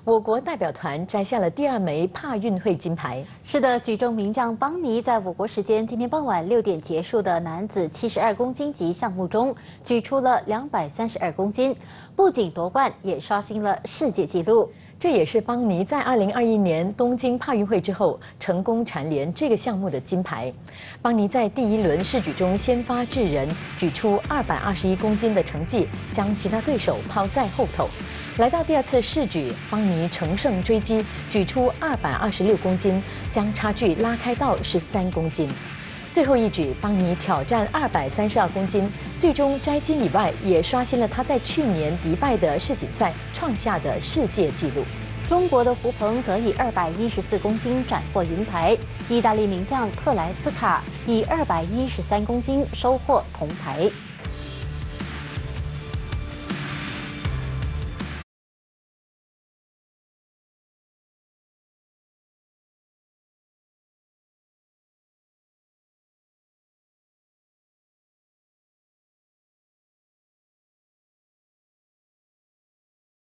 我国代表团摘下了第2枚帕运会金牌。 是的，举重名将邦尼在我国时间今天傍晚6点结束的男子72公斤级项目中，举出了232公斤，不仅夺冠，也刷新了世界纪录。 这也是邦尼在2021年东京帕运会之后成功蝉联这个项目的金牌。邦尼在第1轮试举中先发制人，举出221公斤的成绩，将其他对手抛在后头。来到第2次试举，邦尼乘胜追击，举出226公斤，将差距拉开到13公斤。 最后一举，邦尼挑战232公斤，最终摘金以外，也刷新了他在去年迪拜的世锦赛创下的世界纪录。 中国的胡鹏则以214公斤斩获银牌，意大利名将特莱斯卡以213公斤收获铜牌。